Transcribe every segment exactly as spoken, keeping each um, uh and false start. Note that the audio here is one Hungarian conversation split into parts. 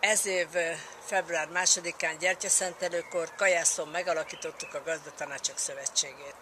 Ez év február másodikán gyertyaszentelőkor Kajászon megalakítottuk a Gazdatanácsok Szövetségét.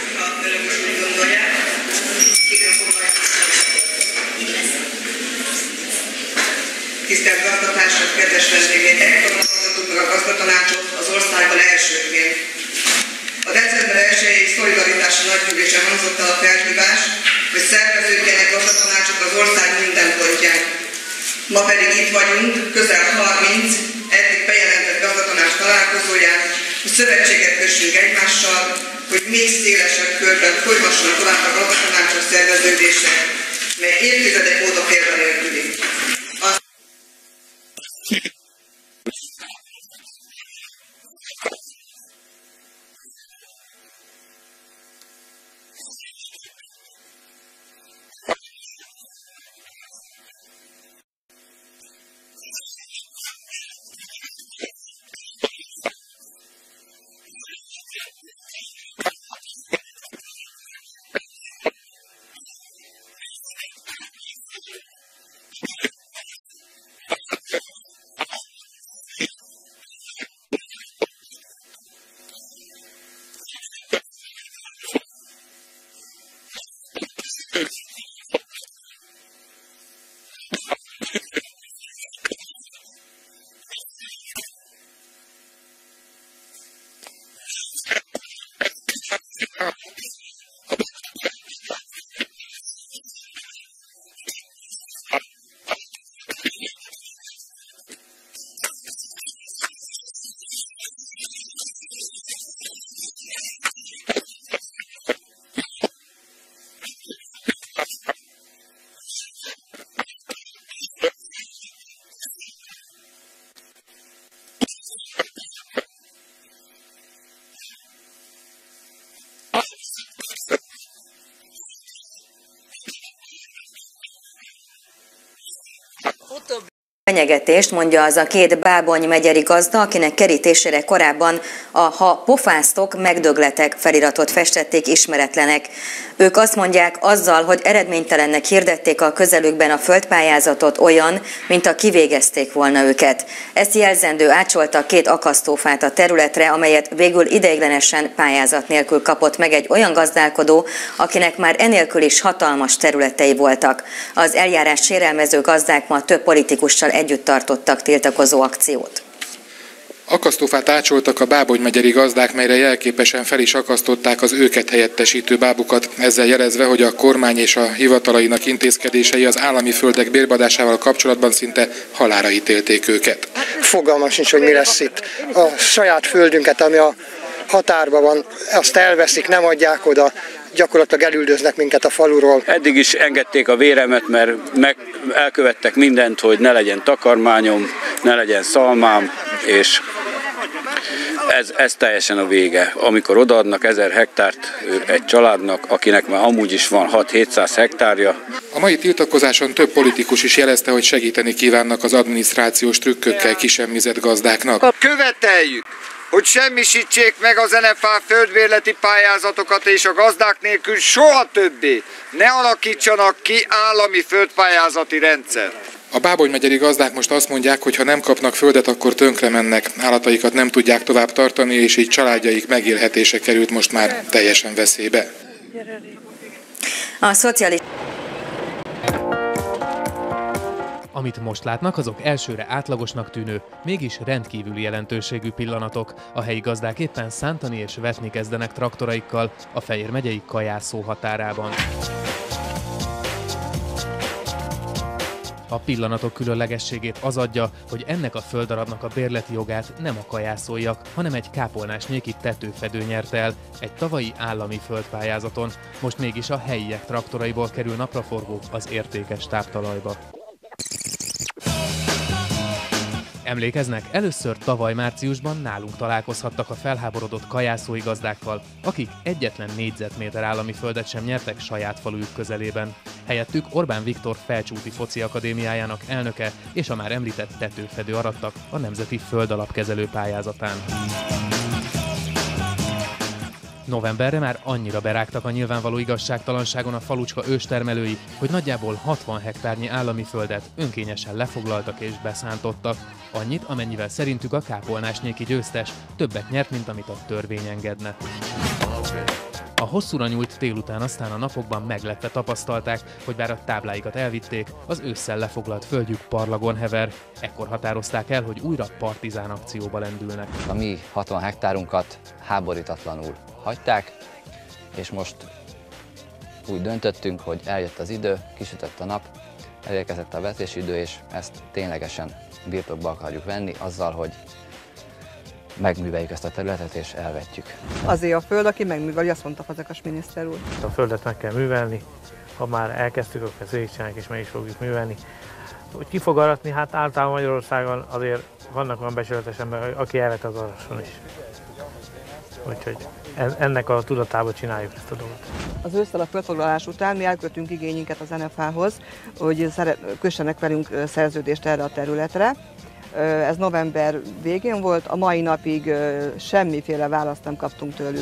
Tisztelt gazdatársak, kedves vendégek! Alapítottuk meg a Gazdatanácsot az országban elsőként. A december elsejei szolidaritási nagygyűlésen hangzott el a felhívás, hogy szerveződjenek gazdatanácsok az ország minden pontján. Ma pedig itt vagyunk, közel harminc eddig bejelentett gazdatanács találkozóján, hogy szövetséget kössünk egymással, hogy még szélesebb körben folyamatosan tovább a gazdatanácsok szerveződése, mely évtizedek óta példanélküli. Fenyegetést mondja az a két Bábony megyeri gazda, akinek kerítésére korábban a "ha pofáztok, megdögletek" feliratot festették ismeretlenek. Ők azt mondják, azzal, hogy eredménytelennek hirdették a közelükben a földpályázatot, olyan, mint a kivégezték volna őket. Ezt jelzendő ácsolta két akasztófát a területre, amelyet végül ideiglenesen pályázat nélkül kapott meg egy olyan gazdálkodó, akinek már enélkül is hatalmas területei voltak. Az eljárás sérelmező gazdák ma több politikussal együtt tartottak tiltakozó akciót. Akasztófát ácsoltak a Bábony megyeri gazdák, melyre jelképesen fel is akasztották az őket helyettesítő bábukat, ezzel jelezve, hogy a kormány és a hivatalainak intézkedései az állami földek bérbadásával kapcsolatban szinte halálra ítélték őket. Fogalmam sincs, hogy mi lesz itt. A saját földünket, ami a határban van, azt elveszik, nem adják oda, gyakorlatilag elüldöznek minket a faluról. Eddig is engedték a véremet, mert meg elkövettek mindent, hogy ne legyen takarmányom, ne legyen szalmám, és ez, ez teljesen a vége. Amikor odaadnak ezer hektárt egy családnak, akinek már amúgy is van hat-hétszáz hektárja. A mai tiltakozáson több politikus is jelezte, hogy segíteni kívánnak az adminisztrációs trükkökkel kisemmizett gazdáknak. Követeljük, hogy semmisítsék meg az en ef á földbérleti pályázatokat, és a gazdák nélkül soha többé ne alakítsanak ki állami földpályázati rendszert. A Bábony megyeri gazdák most azt mondják, hogy ha nem kapnak földet, akkor tönkre mennek, állataikat nem tudják tovább tartani, és így családjaik megélhetése került most már teljesen veszélybe. A szociális... Amit most látnak, azok elsőre átlagosnak tűnő, mégis rendkívüli jelentőségű pillanatok. A helyi gazdák éppen szántani és vetni kezdenek traktoraikkal a Fejér megyei Kajászó határában. A pillanatok különlegességét az adja, hogy ennek a földdarabnak a bérleti jogát nem a kajászóiak, hanem egy kápolnásnyéki tetőfedő nyerte el egy tavalyi állami földpályázaton. Most mégis a helyiek traktoraiból kerül napraforgó az értékes táptalajba. Emlékeznek, először tavaly márciusban nálunk találkozhattak a felháborodott kajászói gazdákkal, akik egyetlen négyzetméter állami földet sem nyertek saját falujuk közelében. Helyettük Orbán Viktor Felcsúti Foci Akadémiájának elnöke és a már említett tetőfedő arattak a Nemzeti Földalapkezelő pályázatán. Novemberre már annyira berágtak a nyilvánvaló igazságtalanságon a falucska őstermelői, hogy nagyjából hatvan hektárnyi állami földet önkényesen lefoglaltak és beszántottak. Annyit, amennyivel szerintük a kápolnásnyéki győztes többet nyert, mint amit a törvény engedne. A hosszúra nyúlt délután aztán a napokban meglepve tapasztalták, hogy bár a tábláikat elvitték, az ősszel lefoglalt földjük parlagon hever. Ekkor határozták el, hogy újra partizán akcióba lendülnek. A mi hatvan hektárunkat háborítatlanul hagyták, és most úgy döntöttünk, hogy eljött az idő, kisütött a nap, elérkezett a vetési idő, és ezt ténylegesen birtokba akarjuk venni azzal, hogy megműveljük ezt a területet és elvetjük. Azért a föld, aki megműveli, azt mondta Fazekas miniszter úr. A földet meg kell művelni, ha már elkezdtük, akkor ezt végigcsináljuk és meg is fogjuk művelni. Hogy ki fog aratni, hát általában Magyarországon azért vannak olyan becsületes emberek, aki elvet az arasson is. Úgyhogy ennek a tudatában csináljuk ezt a dolgot. Az ősszel a földfoglalás után mi elkötünk igényünket az en ef á-hoz, hogy kössenek velünk szerződést erre a területre. Ez november végén volt, a mai napig semmiféle választ nem kaptunk tőlük.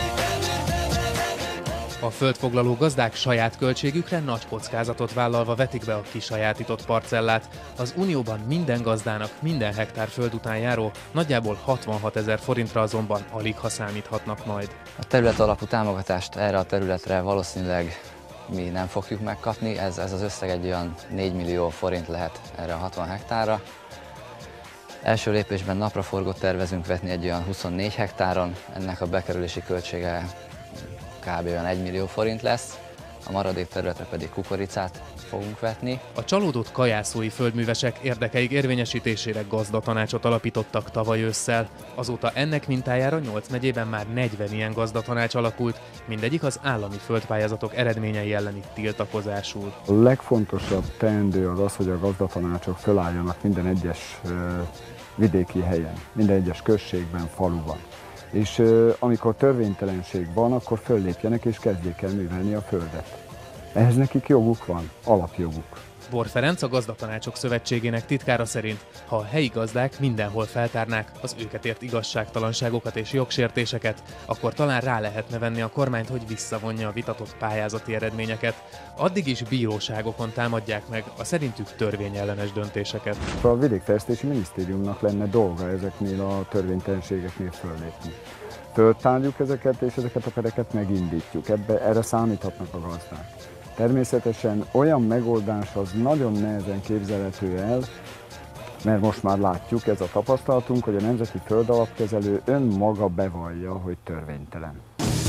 A földfoglaló gazdák saját költségükre nagy kockázatot vállalva vetik be a kisajátított parcellát. Az Unióban minden gazdának minden hektár föld után járó nagyjából hatvanhat ezer forintra azonban alig ha számíthatnak majd. A terület alapú támogatást erre a területre valószínűleg mi nem fogjuk megkapni, ez, ez az összeg egy olyan négy millió forint lehet erre a hatvan hektárra. Első lépésben napraforgót tervezünk vetni egy olyan huszonnégy hektáron, ennek a bekerülési költsége kb. Olyan egy millió forint lesz, a maradék területre pedig kukoricát fogunk vetni. A csalódott kajászói földművesek érdekeik érvényesítésére gazdatanácsot alapítottak tavaly ősszel. Azóta ennek mintájára nyolc megyében már negyven ilyen gazdatanács alakult, mindegyik az állami földpályázatok eredményei elleni tiltakozásul. A legfontosabb teendő az az, hogy a gazdatanácsok fölálljanak minden egyes vidéki helyen, minden egyes községben, faluban. És uh, amikor törvénytelenség van, akkor föllépjenek és kezdjék el művelni a földet. Ehhez nekik joguk van, alapjoguk. Bor Ferenc, a Gazdatanácsok Szövetségének titkára szerint, ha a helyi gazdák mindenhol feltárnák az őket ért igazságtalanságokat és jogsértéseket, akkor talán rá lehetne venni a kormányt, hogy visszavonja a vitatott pályázati eredményeket. Addig is bíróságokon támadják meg a szerintük törvényellenes döntéseket. A Vidékfejlesztési Minisztériumnak lenne dolga ezeknél a törvénytelenségeknél föllépni. Föltárjuk ezeket, és ezeket a pereket megindítjuk. Ebbe, erre számíthatnak a gazdák. Természetesen olyan megoldás az nagyon nehezen képzelhető el, mert most már látjuk, ez a tapasztalatunk, hogy a Nemzeti Földalapkezelő önmaga bevallja, hogy törvénytelen.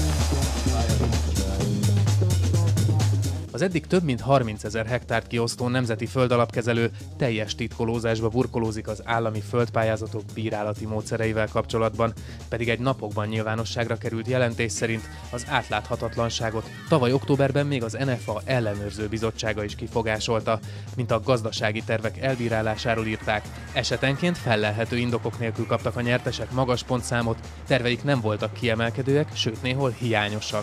Az eddig több mint harmincezer hektárt kiosztó Nemzeti Földalapkezelő teljes titkolózásba burkolózik az állami földpályázatok bírálati módszereivel kapcsolatban, pedig egy napokban nyilvánosságra került jelentés szerint az átláthatatlanságot tavaly októberben még az en ef á ellenőrző bizottsága is kifogásolta, mint a gazdasági tervek elbírálásáról írták. Esetenként fellelhető indokok nélkül kaptak a nyertesek magas pontszámot, terveik nem voltak kiemelkedőek, sőt néhol hiányosak.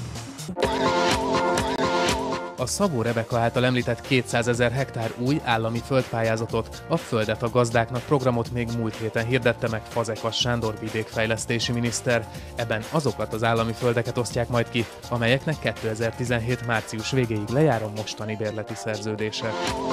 A Szabó Rebeka által említett kétszázezer hektár új állami földpályázatot, a Földet a gazdáknak programot még múlt héten hirdette meg Fazekas Sándor vidékfejlesztési miniszter. Ebben azokat az állami földeket osztják majd ki, amelyeknek kétezer-tizenhét március végéig lejár a mostani bérleti szerződése.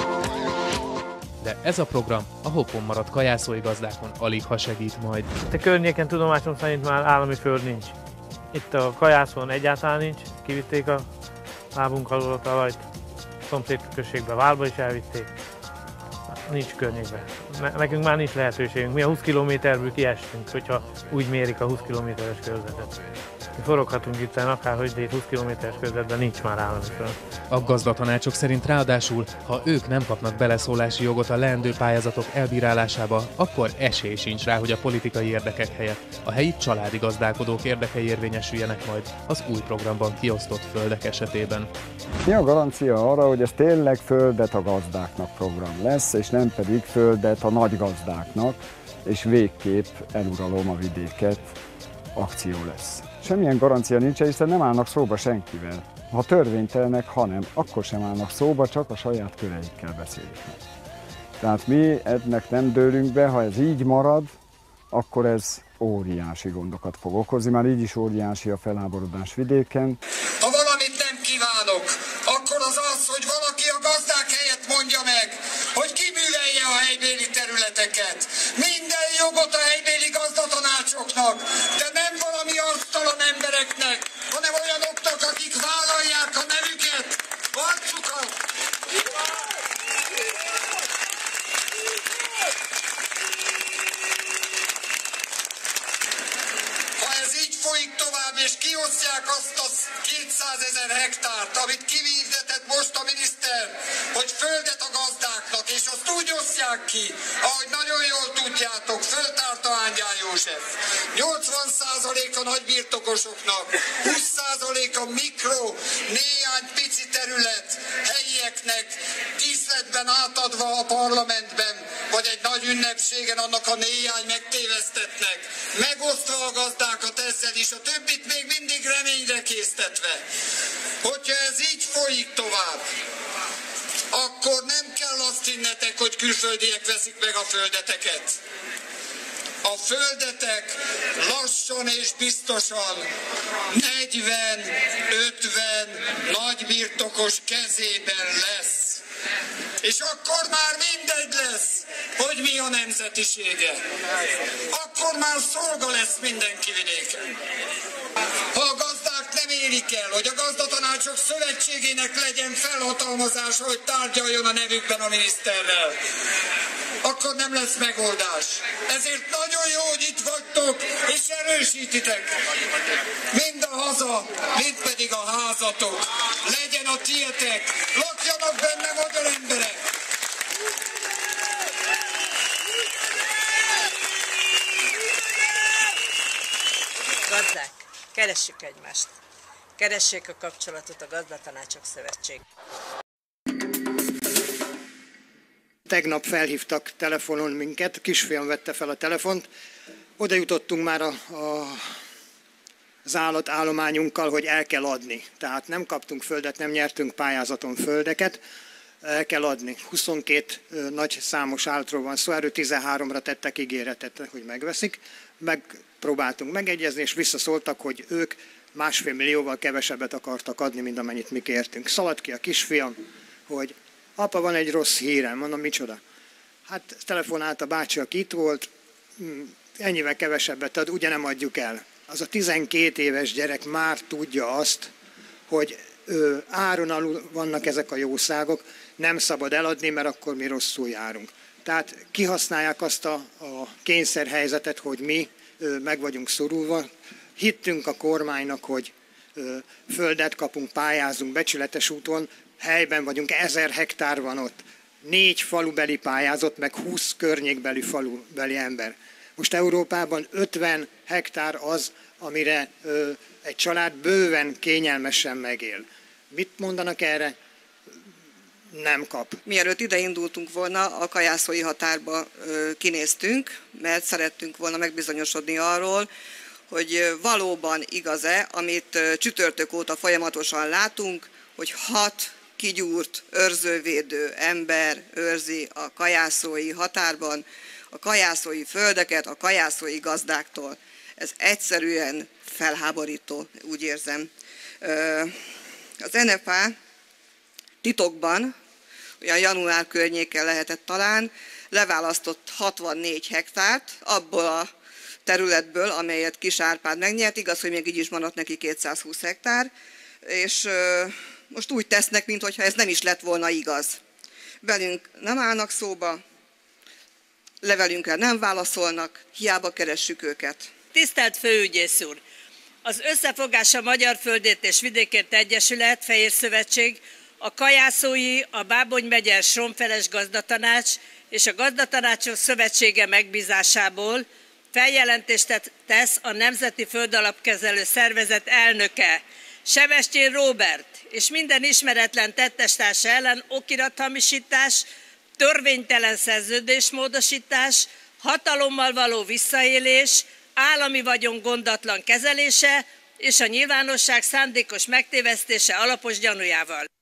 De ez a program a hoppon maradt kajászói gazdákon alig ha segít majd. A környéken tudomásom szerint már állami föld nincs. Itt a kajászón egyáltalán nincs, kivitték a lábunk alól a talajt, szomszéd községbe, Válba is elvitték, nincs környékben. Nekünk már nincs lehetőségünk, mi a húsz kilométerből kiestünk, hogyha úgy mérik a húsz kilométeres körzetet. Mi foroghatunk itt akárhogy, de itt húsz kilométeres körzetben nincs már állami föld. A gazdatanácsok szerint ráadásul, ha ők nem kapnak beleszólási jogot a leendő pályázatok elbírálásába, akkor esély sincs rá, hogy a politikai érdekek helyett a helyi családi gazdálkodók érdekei érvényesüljenek majd az új programban kiosztott földek esetében. Mi a garancia arra, hogy ez tényleg földet a gazdáknak program lesz, és nem pedig földet a nagy gazdáknak, és végképp eluralom a vidéket akció lesz? Semmilyen garancia nincs, hiszen nem állnak szóba senkivel. Ha törvénytelenek, hanem akkor sem állnak szóba, csak a saját köreikkel beszélnek. Tehát mi ennek nem dőlünk be, ha ez így marad, akkor ez óriási gondokat fog okozni, már így is óriási a felháborodás vidéken. Ha valamit nem kívánok, akkor az az, hogy valaki a gazdák helyett mondja meg, hogy kiművelje a helybéli területeket. Minden jogot a helybéli gazdatanácsoknak, de nem valami arctalan embereknek, hanem olyanoknak, akik vállalják a nevüket, arcukat. Folyik tovább, és kiosztják azt a kétszázezer hektárt, amit kihirdetett most a miniszter, hogy földet a gazdáknak, és azt úgy osztják ki, ahogy nagyon jól tudjátok, föltárta Ángyán József. nyolcvan százalék a nagybirtokosoknak, húsz százalék a mikro, néhány pici terület helyieknek, díszletben átadva a parlamentben, vagy egy nagy ünnepségen annak a néhány megtévesztetnek, megosztva a gazdákat ezzel is, a többit még mindig reményre késztetve. Hogyha ez így folyik tovább, akkor nem kell azt hinnetek, hogy külföldiek veszik meg a földeteket. A földetek lassan és biztosan negyven ötven nagybirtokos kezében lesz. És akkor már mindegy lesz, hogy mi a nemzetisége. Akkor már szolga lesz mindenki vidéken. Ha a gazdák nem érik el, hogy a Gazdatanácsok Szövetségének legyen felhatalmazása, hogy tárgyaljon a nevükben a miniszterrel, akkor nem lesz megoldás. Ezért nagyon jó, hogy itt vagytok, és erősítitek. Mind a haza, mind pedig a házatok. Legyen a tietek, lakjanak benne magyar emberek. Gazdák, keressük egymást. Keressék a kapcsolatot a Gazdatanácsok Szövetség. Tegnap felhívtak telefonon minket, kisfiam vette fel a telefont. Oda jutottunk már a, a, az állatállományunkkal, hogy el kell adni. Tehát nem kaptunk földet, nem nyertünk pályázaton földeket, el kell adni. huszonkét nagy számos állatról van szó, erről tizenháromra tettek ígéretet, hogy megveszik. Megpróbáltunk megegyezni, és visszaszóltak, hogy ők másfél millióval kevesebbet akartak adni, mint amennyit mi kértünk. Szaladt ki a kisfiam, hogy apa, van egy rossz hírem. Mondom, micsoda? Hát telefonált a bácsi, aki itt volt, ennyivel kevesebbet ad, ugye nem adjuk el. Az a tizenkét éves gyerek már tudja azt, hogy ö, áron alul vannak ezek a jószágok, nem szabad eladni, mert akkor mi rosszul járunk. Tehát kihasználják azt a, a kényszerhelyzetet, hogy mi ö, meg vagyunk szorulva. Hittünk a kormánynak, hogy ö, földet kapunk, pályázunk becsületes úton, helyben vagyunk, ezer hektár van ott, négy falubeli pályázott, meg húsz környékbeli falubeli ember. Most Európában ötven hektár az, amire ö, egy család bőven kényelmesen megél. Mit mondanak erre? Nem kap. Mielőtt ide indultunk volna, a kajászói határba ö, kinéztünk, mert szerettünk volna megbizonyosodni arról, hogy valóban igaz-e, amit ö, csütörtök óta folyamatosan látunk, hogy hat kigyúrt őrzővédő ember őrzi a kajászói határban a kajászói földeket a kajászói gazdáktól. Ez egyszerűen felháborító, úgy érzem. Az en ef á titokban, olyan január környéken lehetett talán, leválasztott hatvannégy hektárt abból a területből, amelyet Kis Árpád megnyert, igaz, hogy még így is maradt neki kétszázhúsz hektár, és most úgy tesznek, mintha ez nem is lett volna igaz. Velünk nem állnak szóba, levelünkre nem válaszolnak, hiába keressük őket. Tisztelt Főügyész úr! Az Összefogás a Magyar Földért és Vidékért Egyesület, Fehér Szövetség, a Kajászói, a Bábony megye Sromfeles Gazdatanács és a Gazdatanácsok Szövetsége megbízásából feljelentést tesz a Nemzeti Földalapkezelő Szervezet elnöke, Sebestyén Róbert és minden ismeretlen tettestársa ellen okirathamisítás, törvénytelen szerződésmódosítás, hatalommal való visszaélés, állami vagyon gondatlan kezelése és a nyilvánosság szándékos megtévesztése alapos gyanújával.